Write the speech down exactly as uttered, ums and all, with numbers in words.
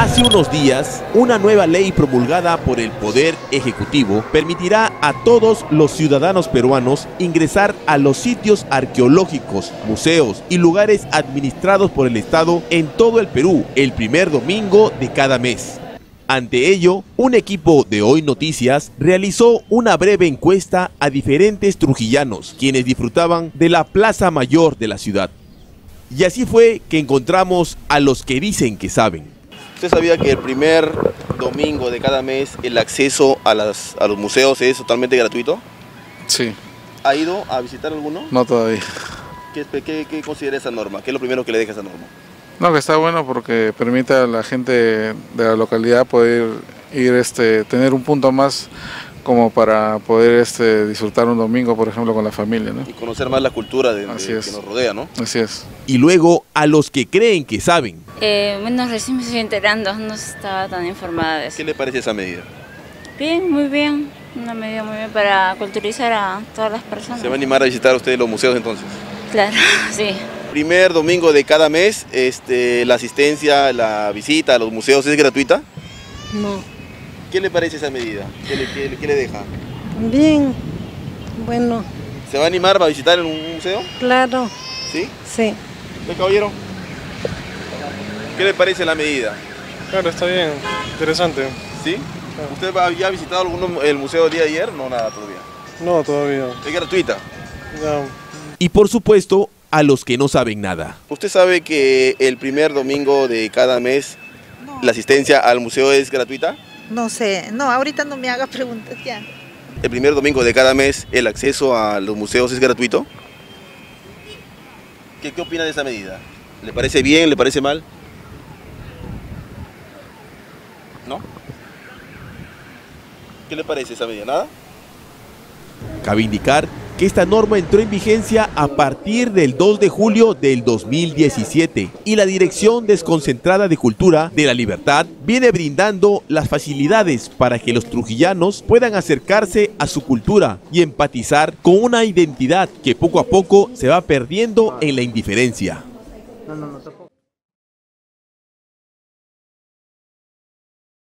Hace unos días, una nueva ley promulgada por el Poder Ejecutivo permitirá a todos los ciudadanos peruanos ingresar a los sitios arqueológicos, museos y lugares administrados por el Estado en todo el Perú el primer domingo de cada mes. Ante ello, un equipo de Hoy Noticias realizó una breve encuesta a diferentes trujillanos, quienes disfrutaban de la Plaza Mayor de la ciudad. Y así fue que encontramos a los que dicen que saben. ¿Usted sabía que el primer domingo de cada mes el acceso a, las, a los museos es totalmente gratuito? Sí. ¿Ha ido a visitar alguno? No todavía. ¿Qué, qué, qué considera esa norma? ¿Qué es lo primero que le deja esa norma? No, que está bueno porque permite a la gente de la localidad poder ir, este, tener un punto más como para poder este, disfrutar un domingo, por ejemplo, con la familia, ¿no? Y conocer más la cultura de, de, Así que es. nos rodea, ¿no? Así es. Y luego a los que creen que saben. Eh, bueno, recién me estoy enterando, no estaba tan informada de eso. ¿Qué le parece esa medida? Bien, muy bien, una medida muy bien para culturizar a todas las personas. ¿Se va a animar a visitar usted los museos entonces? Claro, sí. Primer domingo de cada mes, este, la asistencia, la visita a los museos es gratuita. No. ¿Qué le parece esa medida? ¿Qué le, qué, qué le deja? Bien, bueno. ¿Se va a animar a visitar en un museo? Claro. ¿Sí? Sí. ¿Usted, caballero? ¿Qué le parece la medida? Claro, está bien, interesante. ¿Sí? Claro. ¿Usted ya ha visitado alguno, el museo el día de ayer? No, nada todavía. No, todavía. ¿Es gratuita? No. Y por supuesto, a los que no saben nada. ¿Usted sabe que el primer domingo de cada mes no. la asistencia al museo es gratuita? No sé, no, ahorita no me haga preguntas ya. ¿El primer domingo de cada mes el acceso a los museos es gratuito? ¿Qué, qué opina de esa medida? ¿Le parece bien? ¿Le parece mal? ¿No? ¿Qué le parece esa medida? ¿Nada? Cabe indicar que esta norma entró en vigencia a partir del dos de julio del dos mil diecisiete y la Dirección Desconcentrada de Cultura de la Libertad viene brindando las facilidades para que los trujillanos puedan acercarse a su cultura y empatizar con una identidad que poco a poco se va perdiendo en la indiferencia. No, no, no.